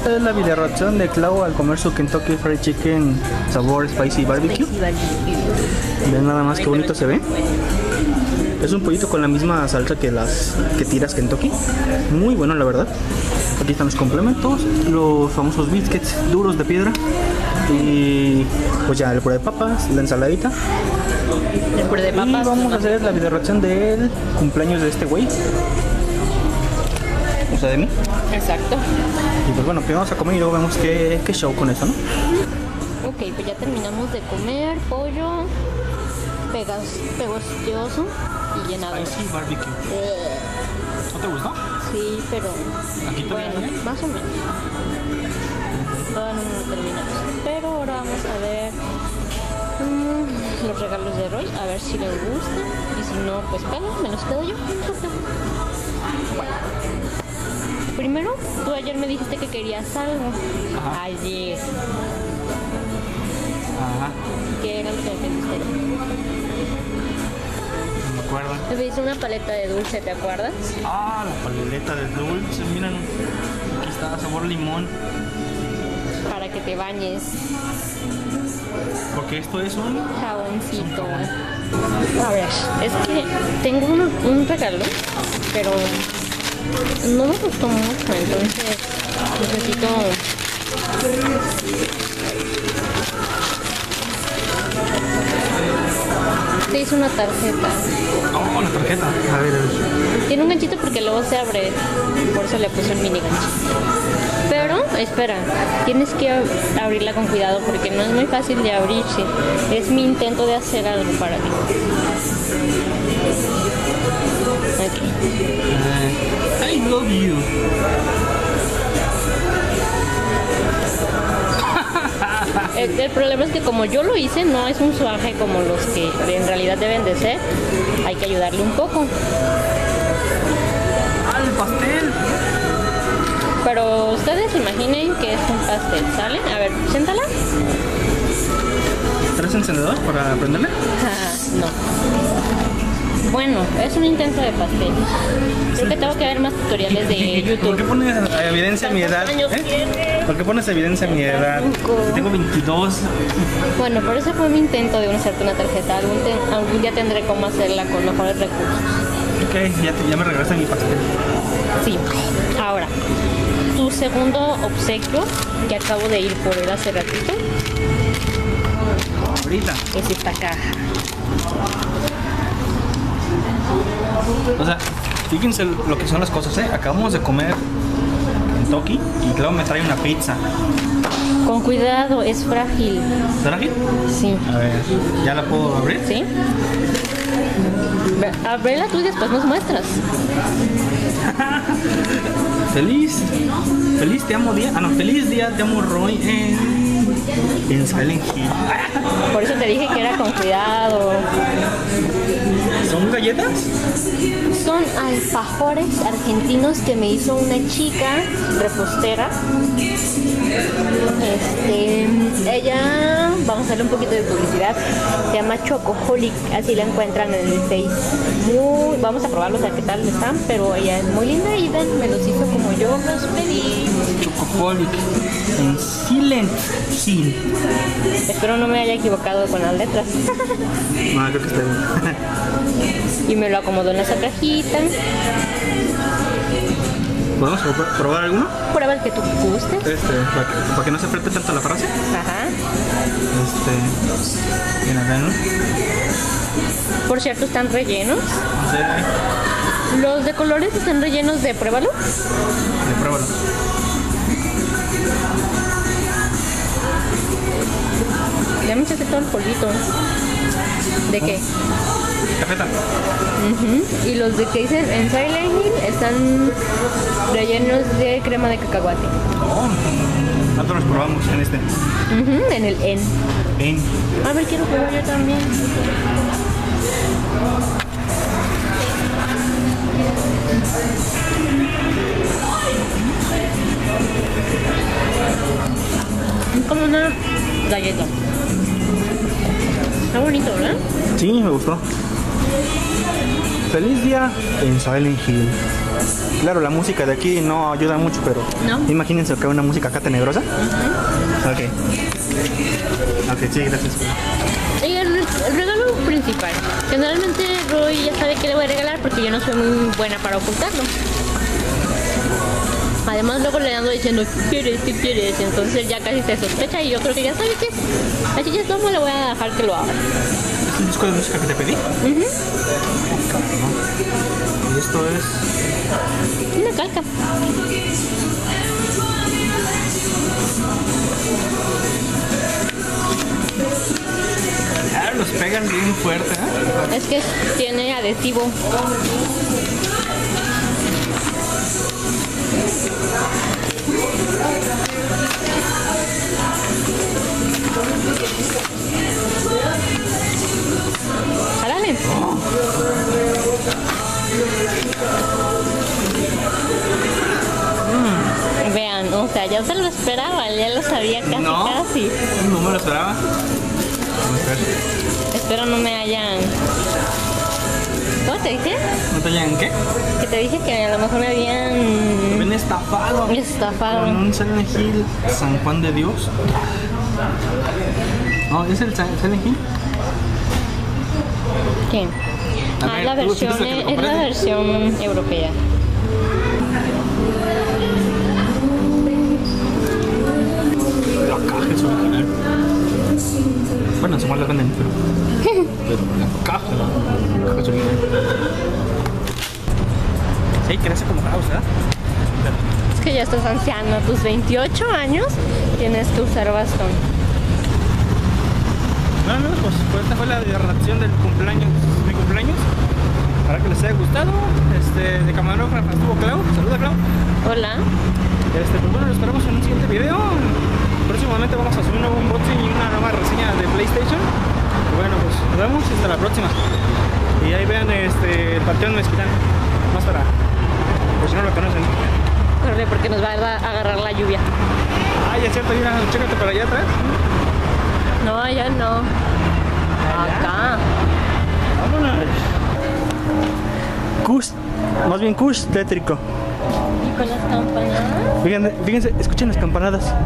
esta es la video reacción de Clau al comer su Kentucky Fried Chicken sabor Spicy Barbecue. Ven nada más qué bonito se ve. Es un pollito con la misma salsa que las que tiras Kentucky. Muy bueno, la verdad. Aquí están los complementos, los famosos biscuits duros de piedra. Y pues ya el puré de papas, la ensaladita. El puré de papas. Y vamos a hacer la video reacción del cumpleaños de este güey. O sea, de mí. Exacto. Y pues bueno, primero vamos a comer y luego vemos qué show con eso, ¿no? Ok, pues ya terminamos de comer pollo pegostioso y llenado. Spicy barbecue. ¿No te gustó? Sí, pero Aquí bueno, más o menos. Todavía no lo terminamos. Pero ahora vamos a ver los regalos de Roy, a ver si les gusta. Y si no, pues pega, me los quedo yo. Bueno. Primero, tú ayer me dijiste que querías algo. Ajá. Ayer. Ajá. ¿Qué era lo que me pediste? No me acuerdo. Me pediste una paleta de dulce, ¿te acuerdas? Ah, la paleta de dulce, miren. Aquí está, sabor limón. Para que te bañes. Porque esto es un... Jaboncito. A ver, es que tengo un regalo, pero no me gustó mucho, entonces necesito... Te hice una tarjeta. Oh, la tarjeta. A ver. Tiene un ganchito porque luego se abre, por eso le puse un mini ganchito. Pero, espera, tienes que abrirla con cuidado porque no es muy fácil de abrirse. Es mi intento de hacer algo para ti. Ok. I love you. El problema es que como yo lo hice, no es un suaje como los que en realidad deben de ser. Hay que ayudarle un poco. ¡Ah, el pastel! Pero ustedes imaginen que es un pastel, ¿sale? A ver, siéntala. ¿Tres encendedores para prenderle? No. Bueno, es un intento de pastel. Creo que tengo que ver más tutoriales de YouTube. ¿Por qué pones evidencia mi edad? ¿Cuántos años tienes? ¿Por qué pones evidencia mi edad? Tengo 22. Bueno, por eso fue mi intento de hacerte una tarjeta. Algún día tendré cómo hacerla con mejores recursos. Ok, ya me regresan mi pastel. Sí. Ahora, tu segundo obsequio, que acabo de ir por él hace ratito, Ahorita. es esta caja. O sea, fíjense lo que son las cosas, ¿eh? Acabamos de comer Kentucky y luego me trae una pizza. Con cuidado, es frágil. ¿Será aquí? Sí. A ver, ¿ya la puedo abrir? ¿Sí? Ábrela tú y después nos muestras. Feliz te amo día. Ah, no, feliz día te amo Roy en Silent Hill. Por eso te dije que era con cuidado. ¿Son galletas? Son alfajores argentinos que me hizo una chica repostera. Ella, vamos a hacerle un poquito de publicidad, se llama Chocoholic, así la encuentran en el Face. Vamos a probarlos a ver qué tal están, pero ella es muy linda y me los hizo como yo los pedí. Chocoholic en Silent Hill. Espero no me haya equivocado con las letras. No, creo que está bien. Y me lo acomodó en esa cajita. ¿Podemos probar alguno? Prueba el que tú gustes. Para que no se apriete tanto la frase. Ajá. Mira, ven. Por cierto, están rellenos. Sí. Los de colores están rellenos de pruébalo. Pruébalo. Ya me echaste todo el polvito. ¿De qué? Cafeta. Y los de que dicen en Silent Hill están rellenos de crema de cacahuate. Oh, nosotros los probamos en este. En el N. A ver, quiero probar yo también. Es como una galleta. Está bonito, ¿verdad? Sí, me gustó. Feliz día en Silent Hill. Claro, la música de aquí no ayuda mucho, pero ¿No? imagínense que una música acá tenebrosa. Ok. Ok, sí, gracias. Y el regalo principal. Generalmente Roy ya sabe qué le voy a regalar porque yo no soy muy buena para ocultarlo. Además luego le ando diciendo, ¿qué quieres? ¿Qué quieres? Entonces ya casi se sospecha y yo creo que ya sabe qué es. Así que no le voy a dejar que lo abra. ¿Es el disco de música que te pedí? Y esto es... Una calca. Ah, los pegan bien fuerte, ¿eh? Es que tiene adhesivo. ¡Jálale! Vean, o sea, ya se lo esperaba, ya lo sabía casi, No. casi. No me lo esperaba. Vamos a ver. Espero no me hayan... ¿Cómo te dije? ¿No te llegan qué? Que te dije que a lo mejor me habían Ven estafado. estafado. Con un Silent Hill San Juan de Dios. No, ¿es el Silent Hill? ¿Quién? A Ah, ver, la tú versión, fuiste el que lo es la compraste. versión europea. La caja es original. Bueno, en San Juan la venden, pero la caja es original. Sí, crece como house, ¿eh? Es que ya estás anciano, tus 28 años tienes que usar bastón. Bueno amigos, pues esta fue la reacción del cumpleaños, mi cumpleaños. Para que les haya gustado. De camarógrafa estuvo Clau. Saluda, Clau. Hola. Pues bueno, lo esperamos en un siguiente video. Próximamente vamos a subir un nuevo unboxing y una nueva reseña de PlayStation. Y bueno, pues nos vemos y hasta la próxima. Y ahí vean el Panteón Mezquitán. Más para, pues si no lo conocen. Corre porque nos va a agarrar la lluvia. Ah, ya es cierto, mira, chécate para allá atrás. No, allá no. Acá. Vámonos. Kush, más bien Kush tétrico. Y con las campanadas. Fíjense, fíjense, escuchen las campanadas.